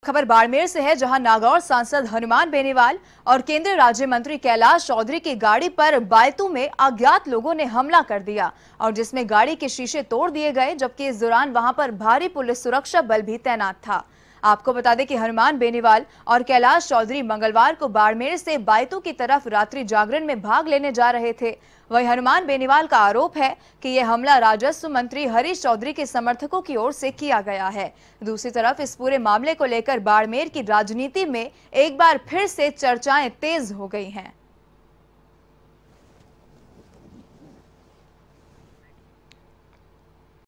खबर बाड़मेर से है, जहां नागौर सांसद हनुमान बेनीवाल और केंद्रीय राज्य मंत्री कैलाश चौधरी की गाड़ी पर बायतू में अज्ञात लोगों ने हमला कर दिया और जिसमें गाड़ी के शीशे तोड़ दिए गए, जबकि इस दौरान वहां पर भारी पुलिस सुरक्षा बल भी तैनात था। आपको बता दें कि हनुमान बेनीवाल और कैलाश चौधरी मंगलवार को बाड़मेर से बायतू की तरफ रात्रि जागरण में भाग लेने जा रहे थे। वहीं हनुमान बेनीवाल का आरोप है कि यह हमला राजस्व मंत्री हरीश चौधरी के समर्थकों की ओर से किया गया है। दूसरी तरफ इस पूरे मामले को लेकर बाड़मेर की राजनीति में एक बार फिर से चर्चाएं तेज हो गई हैं।